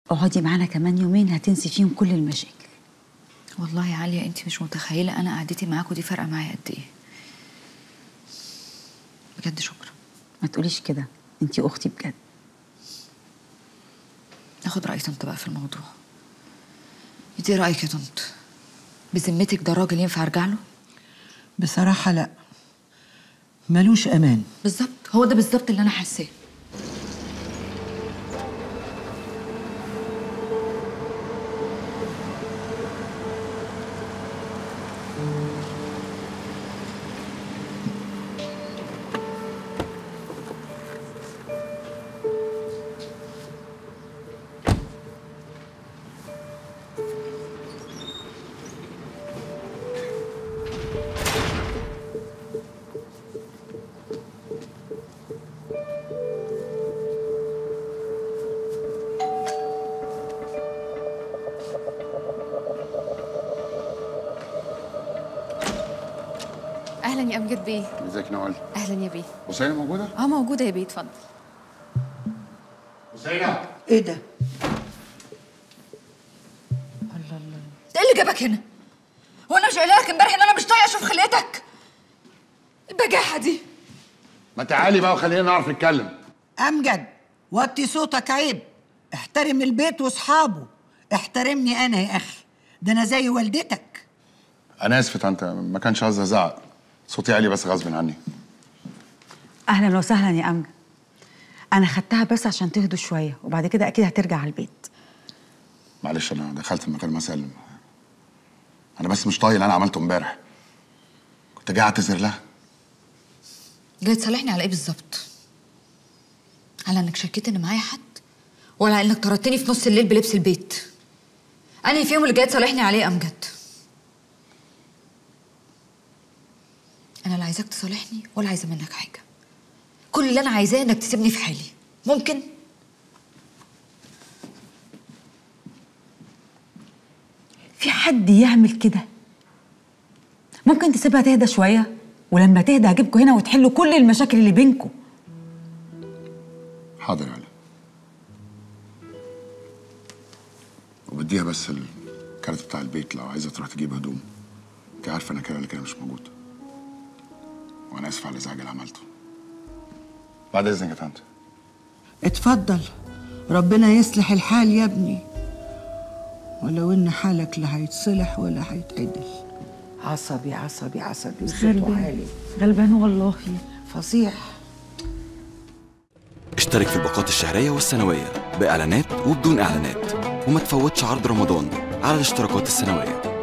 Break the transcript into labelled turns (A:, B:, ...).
A: اقعدي معانا كمان يومين هتنسي فيهم كل المشاكل.
B: والله يا عاليه انت مش متخيله انا قعدتي معاكوا دي فارقه معايا قد ايه. بجد شكرا.
A: ما تقوليش كده، انتي اختي بجد.
B: ناخد راي طنط بقى في الموضوع. انت ايه رايك يا طنط؟ بذمتك ده راجل ينفع ارجع له؟
C: بصراحه لا، ملوش امان.
B: بالظبط، هو ده بالظبط اللي انا حاساه.
D: اهلا يا امجد بيه.
E: ازيك نوال؟
D: اهلا يا بيه.
E: بوسينة موجودة؟
D: موجوده يا بيه، اتفضل.
E: بوسينة
C: ايه ده؟
B: الله الله، ده اللي جابك هنا؟ هو انا مش قايله لك امبارح ان انا مش طايقه اشوف خلقتك؟ البجاحه دي.
E: ما تعالي بقى وخلينا نعرف نتكلم.
C: امجد وطي صوتك، عيب. احترم البيت واصحابه. احترمني انا يا اخي، ده انا زي والدتك.
E: انا اسف يا طنط، ما كانش قصدي ازعق، صوتي عالي بس غصب عني.
A: اهلا وسهلا يا امجد. انا خدتها بس عشان تهدوا شويه وبعد كده اكيد هترجع على البيت.
E: معلش انا دخلت من غير ما اسلم. انا بس مش طايق اللي انا عملته امبارح. كنت جاي اعتذر لها.
B: جاي تصالحني على ايه بالظبط؟ على انك شكيت ان معايا حد؟ ولا على انك طردتني في نص الليل بلبس البيت؟ انهي فيهم اللي جاي تصالحني عليه يا امجد؟ انا لا عايزاك تصالحني ولا عايزه منك حاجه. كل اللي انا عايزاه انك تسيبني في حالي. ممكن؟
A: في حد يعمل كده؟ ممكن تسيبها تهدى شويه ولما تهدى هجيبكوا هنا وتحلوا كل المشاكل اللي بينكوا.
E: حاضر يا علا. وبديها بس الكارت بتاع البيت لو عايزه تروح تجيب هدوم. انت عارفه انا كده مش موجود. وانا اسف على الازعاج اللي عملته. بعد اذنك يا طنط.
C: اتفضل، ربنا يصلح الحال يا ابني. ولو ان حالك لا هيتصلح ولا هيتعدل. عصبي عصبي عصبي وصوته عالي.
A: غلبان والله.
C: فصيح.
F: اشترك في الباقات الشهرية والسنوية بإعلانات وبدون إعلانات، وما تفوتش عرض رمضان على الاشتراكات السنوية.